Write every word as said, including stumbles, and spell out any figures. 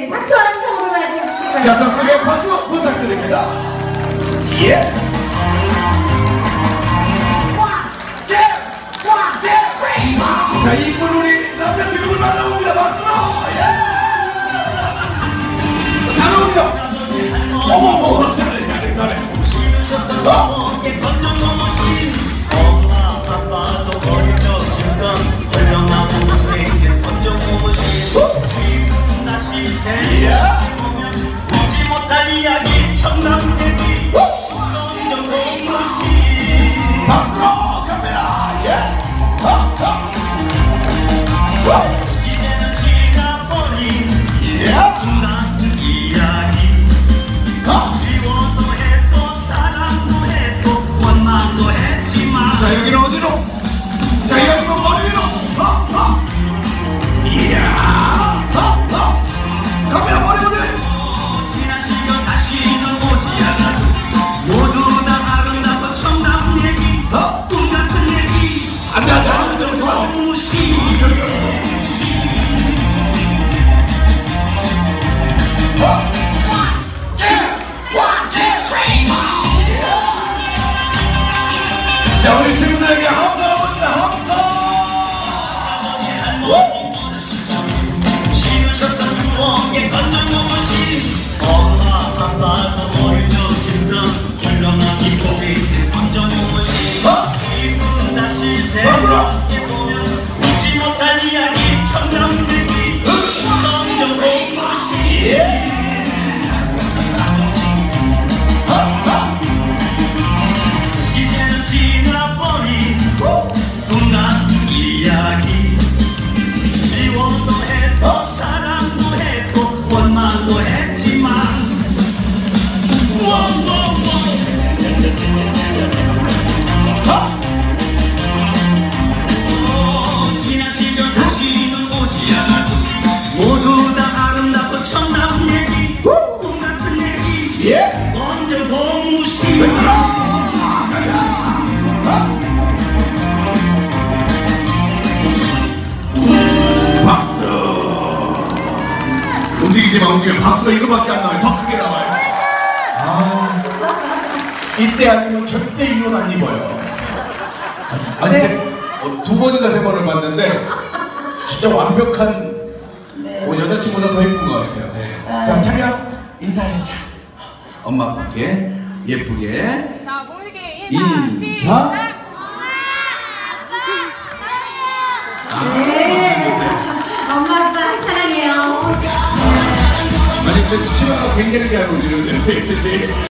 네, 박수 함성으로 맞이해 주시기 바랍니다. 자, 더 크게 박수 부탁드립니다. 예. 자, 이쁜 우리 남자친구들 만나봅니다. 박수로. 예. 잘 어울려. 어머, 어머, 잘해, 잘해, 잘해. 어. 엄마 아빠도 먼저 순간 헐렁하고 생긴 먼저 고무신 지금 다시 생각해보면 잊지 못할 이야기 청남 얘기 먼저 고무신 박수로 카메라. 예. 어, 어. 이제는 지나버린 예. 난 이야기 미워도 했고 사랑도 했고 원망도 했지만 자, 여기는 어디로? 자, 여기는 머리 위로. 어, 어. 이야. 어, 어. 카메라 머리 위로. 지난 시간 다시는 오지 않아도 모두 다 아름답고 청남 얘기 어? 꿈 같은 얘기 안 돼, 안 돼, 안 돼. 오지 마세요. 고무신 자, 우리 친구들에게 함성 합니다. 함성. 신으셨던 추억에 건전 고무신 엄마 아빠도 어릴 적 신랑 훌륭하기 고생 건전 고무신 지금 다시 생각해보면 잊지 못할 이야기 청남 얘기 건전 고무신 이제는 지나버린 꿈 같은 이야기 미워도 했고 사랑도 했고 원망도 했지만 워워워 지난 시간 다시는 오지 않아도 모두 다 아름답고 청남 얘기 꿈 같은 얘기 예. 먼저 고무신 박수. 움직이지 마, 움직여. 박수가 이거밖에 안 나와요. 더 크게 나와요. 아, 이때 아니면 절대 이건 안 입어요. 아니, 제, 어, 두 번인가 세 번을 봤는데 진짜 완벽한 네. 어, 여자친구보다 더 예쁜 것 같아요. 네. 아. 자, 차렷 인사해보자. 엄마 아빠께 예쁘게 자, 모르게 인사. 인사. 시작. 네. 엄마 아빠 사랑해요. 아니, 저 치마가 굉장히 잘 어울리는데.